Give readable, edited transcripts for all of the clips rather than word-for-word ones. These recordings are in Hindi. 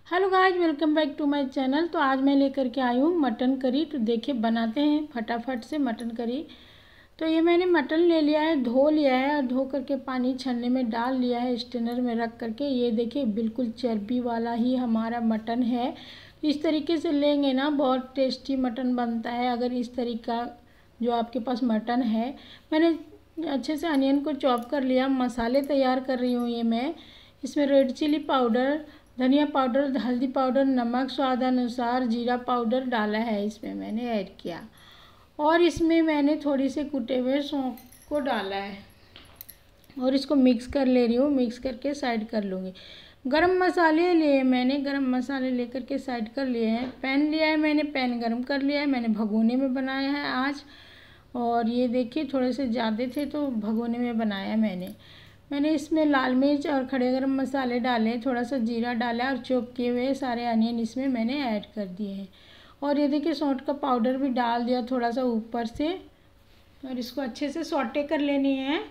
Hello guys, welcome back to my channel. तो आज मैं लेकर के आई हूँ मटन करी। तो देखिए बनाते हैं फटाफट से मटन करी। तो ये मैंने मटन ले लिया है, धो लिया है और धो करके पानी छन्ने में डाल लिया है, स्टेनर में रख करके। ये देखिए बिल्कुल चर्बी वाला ही हमारा मटन है। तो इस तरीके से लेंगे ना, बहुत टेस्टी मटन बनता है। अगर इस तरीका जो आपके पास मटन है, मैंने अच्छे से अनियन को चॉप कर लिया। मसाले तैयार कर रही हूँ ये मैं। इसमें रेड चिली पाउडर, धनिया पाउडर, हल्दी पाउडर, नमक स्वाद अनुसार, जीरा पाउडर डाला है, इसमें मैंने ऐड किया। और इसमें मैंने थोड़ी सी कुटे हुए सौंफ को डाला है और इसको मिक्स कर ले रही हूँ। मिक्स करके साइड कर लूँगी। गरम मसाले लिए मैंने, गरम मसाले लेकर के साइड कर लिए हैं। पैन लिया है मैंने, पैन गरम कर लिया है। मैंने भगोने में बनाया है आज। और ये देखिए थोड़े से ज़्यादा थे तो भगोने में बनाया मैंने इसमें लाल मिर्च और खड़े गरम मसाले डाले, थोड़ा सा जीरा डाला और चॉप किए हुए सारे अनियन इसमें मैंने ऐड कर दिए हैं। और ये देखिए सौंठ का पाउडर भी डाल दिया थोड़ा सा ऊपर से। और इसको अच्छे से सौटे कर लेनी है।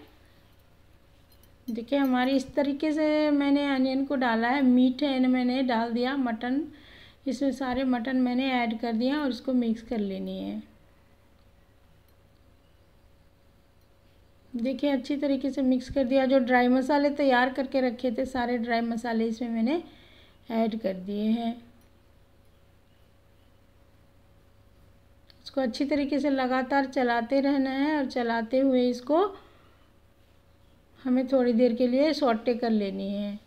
देखिए हमारी इस तरीके से मैंने अनियन को डाला है। मीट है मैंने डाल दिया, मटन इसमें सारे मटन मैंने ऐड कर दिया और इसको मिक्स कर लेनी है। देखिए अच्छी तरीके से मिक्स कर दिया। जो ड्राई मसाले तैयार करके रखे थे, सारे ड्राई मसाले इसमें मैंने ऐड कर दिए हैं। इसको अच्छी तरीके से लगातार चलाते रहना है और चलाते हुए इसको हमें थोड़ी देर के लिए सौटे कर लेनी है।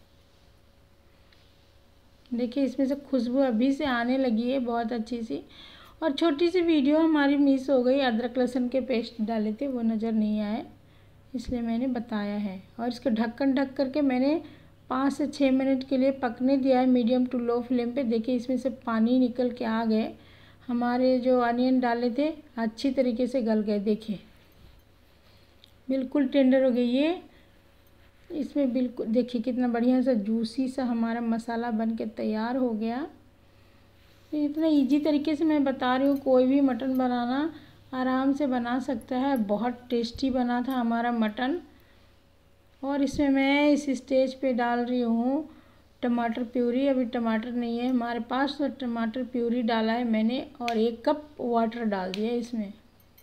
देखिए इसमें से खुशबू अभी से आने लगी है बहुत अच्छी सी। और छोटी सी वीडियो हमारी मिस हो गई, अदरक लहसुन के पेस्ट डाले थे वो नज़र नहीं आए, इसलिए मैंने बताया है। और इसको ढक्कन ढक करके मैंने 5 से 6 मिनट के लिए पकने दिया है, मीडियम टू लो फ्लेम पे। देखिए इसमें से पानी निकल के आ गए। हमारे जो अनियन डाले थे अच्छी तरीके से गल गए। देखिए बिल्कुल टेंडर हो गई ये। इसमें बिल्कुल देखिए कितना बढ़िया सा जूसी सा हमारा मसाला बन के तैयार हो गया। तो इतना इजी तरीके से मैं बता रही हूँ, कोई भी मटन बनाना आराम से बना सकता है। बहुत टेस्टी बना था हमारा मटन। और इसमें मैं इस स्टेज पे डाल रही हूँ टमाटर प्यूरी। अभी टमाटर नहीं है हमारे पास तो टमाटर प्यूरी डाला है मैंने और 1 कप वाटर डाल दिया इसमें।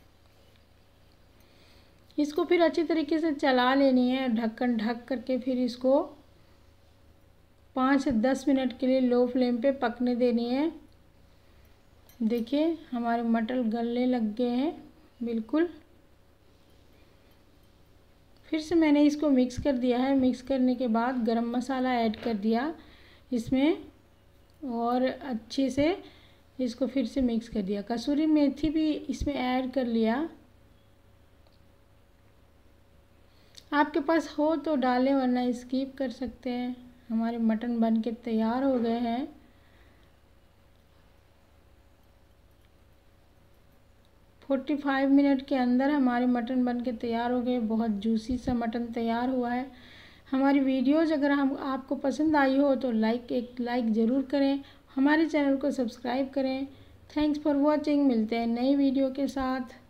इसको फिर अच्छी तरीके से चला लेनी है, ढक्कन ढक करके फिर इसको 5 से 10 मिनट के लिए लो फ्लेम पे पकने देनी है। देखिए हमारे मटर गलने लग गए हैं बिल्कुल। फिर से मैंने इसको मिक्स कर दिया है। मिक्स करने के बाद गरम मसाला ऐड कर दिया इसमें और अच्छे से इसको फिर से मिक्स कर दिया। कसूरी मेथी भी इसमें ऐड कर लिया। आपके पास हो तो डालें वरना स्किप कर सकते हैं। हमारे मटन बन के तैयार हो गए हैं। फोर्टी 45 मिनट के अंदर हमारे मटन बन के तैयार हो गए। बहुत जूसी सा मटन तैयार हुआ है। हमारी वीडियोज़ अगर आपको पसंद आई हो तो एक लाइक ज़रूर करें, हमारे चैनल को सब्सक्राइब करें। Thanks for watching. मिलते हैं नई वीडियो के साथ।